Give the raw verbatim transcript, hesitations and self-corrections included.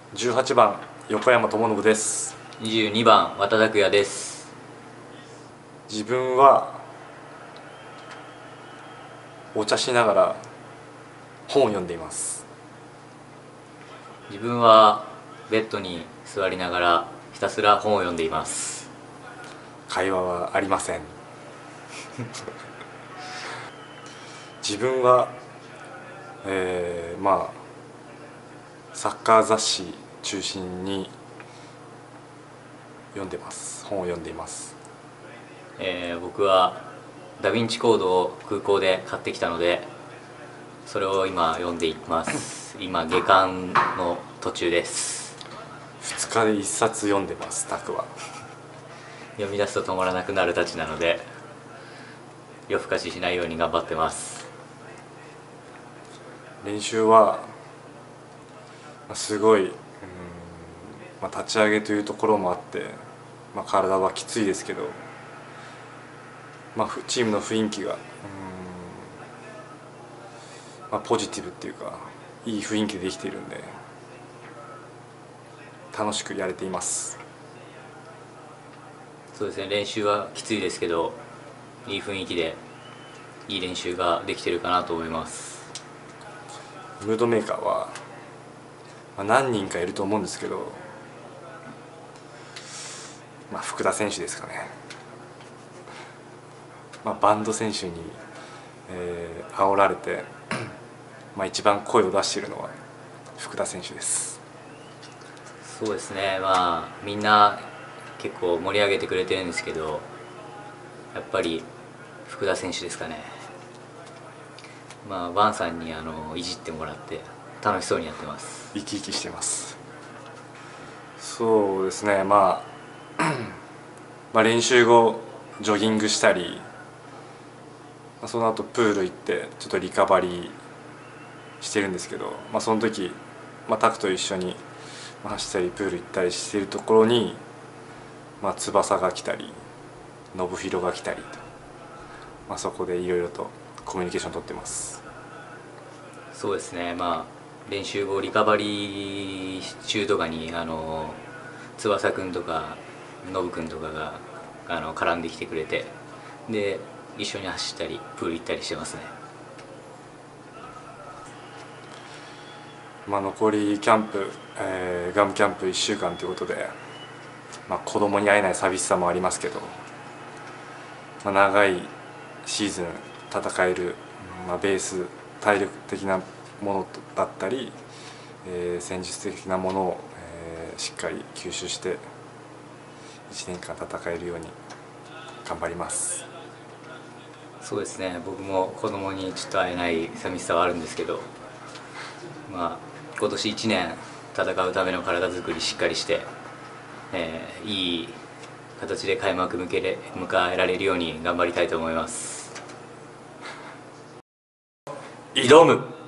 じゅうはちばん横山智信です。 にじゅうにばん和田拓也です。 自分はお茶しながら本を読んでいます。 自分はベッドに座りながらひたすら本を読んでいます。 会話はありません。自分は、えー、まあサッカー雑誌中心に読んでます本を読んでいます。 えー、僕はダヴィンチコードを空港で買ってきたので、それを今読んでいます。今下巻の途中です。 ふつかでいっさつ読んでます。タクは読み出すと止まらなくなるたちなので、夜更かししないように頑張ってます。 練習はすごい、うん、まあ、立ち上げというところもあって、まあ、体はきついですけど、まあ、チームの雰囲気が、うん、まあ、ポジティブっていうかいい雰囲気でできているんで楽しくやれています。 そうですね、練習はきついですけど、いい雰囲気でいい練習ができてるかなと思います。 ムードメーカーは、まあ、何人かいると思うんですけど、まあ、福田選手ですかね。まあ、バンド選手に、えー、煽られてまあ一番声を出しているのは福田選手です。 そうですね、まあみんな結構盛り上げてくれてるんですけど、やっぱり福田選手ですかね。まあバンさんにあのいじってもらって楽しそうにやってます。 生き生きしてます。そうですね、まあまあ練習後ジョギングしたり、その後プール行ってちょっとリカバリーしてるんですけど、まあ、その時、まあ、タクと一緒に走ったりプール行ったりしているところに、まあ、翼が来たり信弘が来たりと、まあ、そこでいろいろとコミュニケーション取ってます。 そうですね、まあ練習後リカバリー中とかにあの翼くんとか信くんとかがあの絡んできてくれて、で一緒に走ったりプール行ったりしてますね。 まあ、残りキャンプ、えー、ガムキャンプいっしゅうかんということで、まあ、子供に会えない寂しさもありますけど、まあ、長いシーズン戦える、まあ、ベース体力的なものだったり、えー、戦術的なものを、えー、しっかり吸収していちねんかん戦えるように頑張ります。 そうですね、僕も子供にちょっと会えない寂しさはあるんですけど、まあ今年いちねん戦うための体作りしっかりして、えー、いい形で開幕向けれ迎えられるように頑張りたいと思います。 挑む。